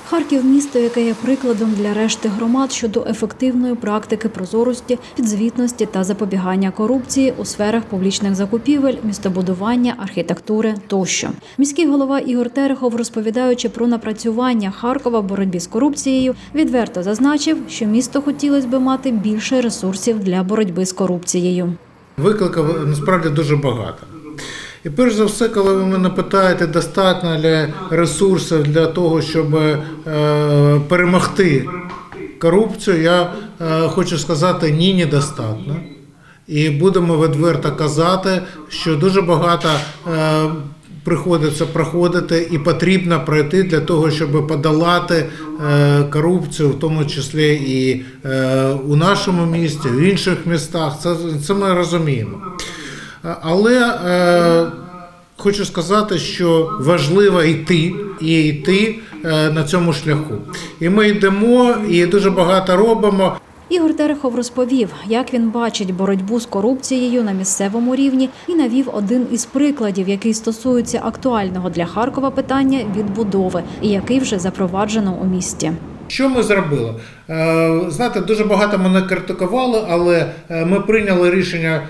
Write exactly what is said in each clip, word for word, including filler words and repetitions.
Харків – місто, яке є прикладом для решти громад щодо ефективної практики прозорості, підзвітності та запобігання корупції у сферах публічних закупівель, містобудування, архітектури тощо. Міський голова Ігор Терехов, розповідаючи про напрацювання Харкова в боротьбі з корупцією, відверто зазначив, що місто хотілося б мати більше ресурсів для боротьби з корупцією. Викликів насправді дуже багато. І перш за все, коли ви мене питаєте, достатньо ли ресурсів для того, щоб е, перемогти корупцію, я е, хочу сказати, ні, недостатньо. І будемо відверто казати, що дуже багато е, приходиться проходити і потрібно пройти для того, щоб подолати е, корупцію, в тому числі і е, у нашому місті, в інших містах. Це, це ми розуміємо. Але е, хочу сказати, що важливо йти і йти е, на цьому шляху. І ми йдемо, і дуже багато робимо. Ігор Терехов розповів, як він бачить боротьбу з корупцією на місцевому рівні і навів один із прикладів, який стосується актуального для Харкова питання відбудови і який вже запроваджено у місті. Що ми зробили? Знаєте, дуже багато мене критикували, але ми прийняли рішення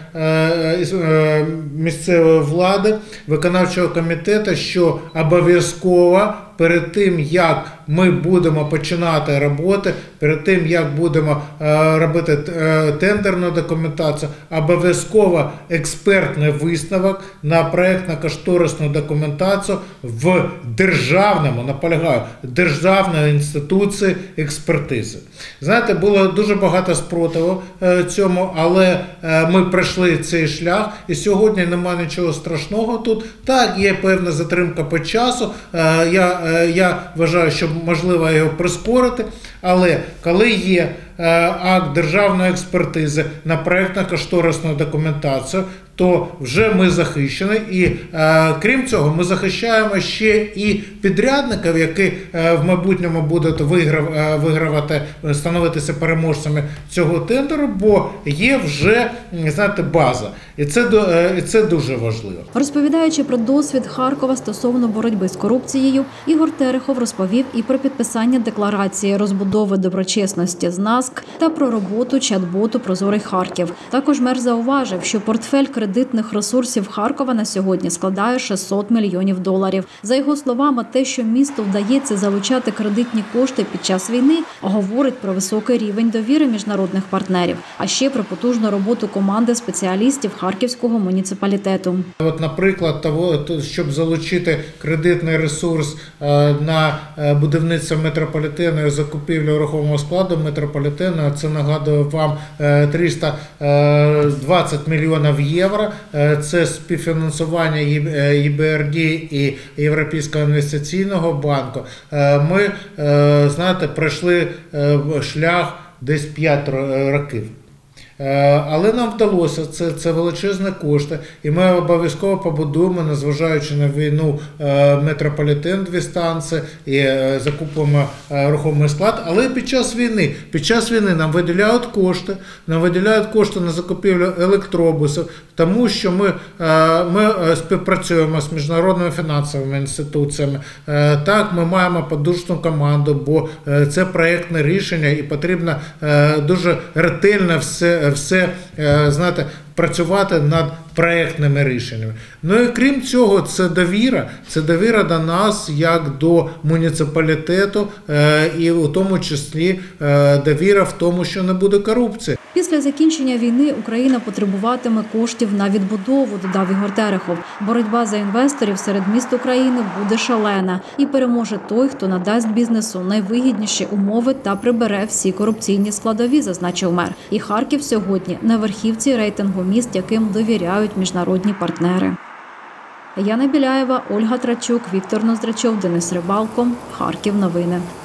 місцевої влади, виконавчого комітету, що обов'язково перед тим, як ми будемо починати роботи, перед тим, як будемо робити тендерну документацію, обов'язково експертний висновок на проєктно-кошторисну документацію в державному, наполягаю, державної інституції експертизи. Знаєте, було дуже багато спротиву цьому, але ми пройшли цей шлях, і сьогодні немає нічого страшного тут. Так, є певна затримка по часу, я, я вважаю, що можливо його прискорити, але коли є акт державної експертизи на проєктно-кошторисну документацію, то вже ми захищені. І е, крім цього, ми захищаємо ще і підрядників, які е, в майбутньому будуть виграв, е, вигравати, становитися переможцями цього тендеру, бо є вже, знаєте, база. І це, е, і це дуже важливо. Розповідаючи про досвід Харкова стосовно боротьби з корупцією, Ігор Терехов розповів і про підписання декларації розбудови доброчесності з НАСК та про роботу чат-боту «Прозорий Харків». Також мер зауважив, що портфель кредитних ресурсів Харкова на сьогодні складає шістсот мільйонів доларів. За його словами, те, що місту вдається залучати кредитні кошти під час війни, говорить про високий рівень довіри міжнародних партнерів, а ще про потужну роботу команди спеціалістів Харківського муніципалітету. От, наприклад, того, щоб залучити кредитний ресурс на будівництво метрополітену і закупівлю рухомого складу метрополітену, це, нагадую вам, триста двадцять мільйонів євро. Це співфінансування Е Б Р Д і Європейського інвестиційного банку. Ми, знаєте, пройшли шлях десь п'ять років. Але нам вдалося, це, це величезні кошти, і ми обов'язково побудуємо, незважаючи на війну, метрополітен, дві станції, і закупимо рухомий склад. Але під час війни, під час війни нам виділяють кошти, нам виділяють кошти на закупівлю електробусів, тому що ми, ми співпрацюємо з міжнародними фінансовими інституціями. Так, ми маємо подушну команду, бо це проєктне рішення, і потрібно дуже ретельно все все, знаєте, працювати над проєктними рішеннями. Ну і крім цього, це довіра, це довіра до нас, як до муніципалітету, і у тому числі довіра в тому, що не буде корупції. Після закінчення війни Україна потребуватиме коштів на відбудову, додав Ігор Терехов. Боротьба за інвесторів серед міст України буде шалена. І переможе той, хто надасть бізнесу найвигідніші умови та прибере всі корупційні складові, зазначив мер. І Харків сьогодні на верхівці рейтингу міст, яким довіряють міжнародні партнери. Яна Біляєва, Ольга Трачук, Віктор Ноздрачов, Денис Рибалко. Харків новини.